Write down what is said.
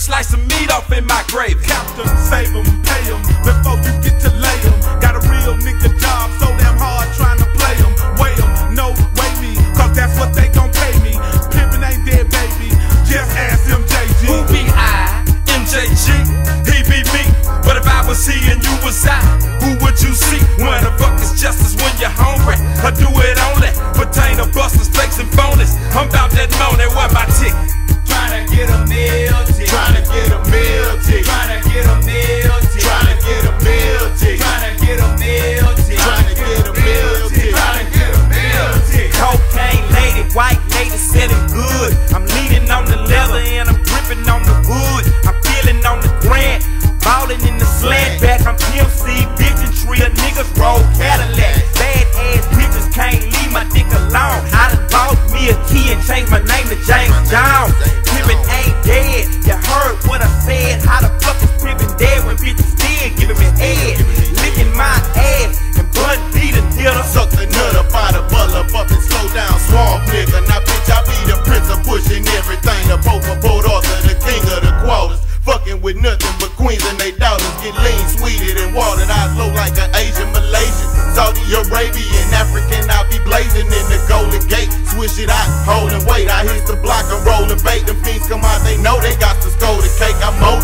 slice of meat off in my gravy. Captain, save them, pay them before you get to lay them. Got a real nigga job, so damn hard trying to play them. Weigh them, no, weigh me, cause that's what they gon' pay me. Pimpin' ain't dead, baby, just ask MJG. Who be I? MJG, he be me. But if I was he and you was I, who would you see? When the fuck is justice when you're hungry? I do it only pertain to busters, fakes, and bonus. I'm about that money, what my ticket? Tryna get a meal ticket. Tryna get a meal ticket. Tryna get a meal ticket. Tryna get a meal ticket. Tryna get a meal ticket. Tryna get a meal ticket. Tryna get a meal ticket. Cocaine lady, white lady, selling good. I'm leaning on the leather and I'm gripping on the wood. I'm feeling on the grant, ballin' in the slant back. I'm PMC, bitchin' tree, a niggas roll Cadillac. Bad ass bitches can't leave my dick alone. I done bought me a key and changed my name to James Jones. Pimpin' ain't dead, you heard what I said. How the fuck is Pimpin' dead when bitches still giving me head? Licking my ass and blunt beat a dealer. Suck the nut up out of butter, up and slow down, swamp nigga. Now bitch, I be the prince of pushing everything. The Pope of Port Arthur, the king of the quarters. Fucking with nothing but queens and they daughters. Get lean, sweeted and watered. I slow like an Asian, Malaysian, Saudi Arabian, African. I be blazing in the Golden Gate. Swish it out, holding weight. I hit the block and rolling bait. Them fiends come out, they know they got to score the cake. I'm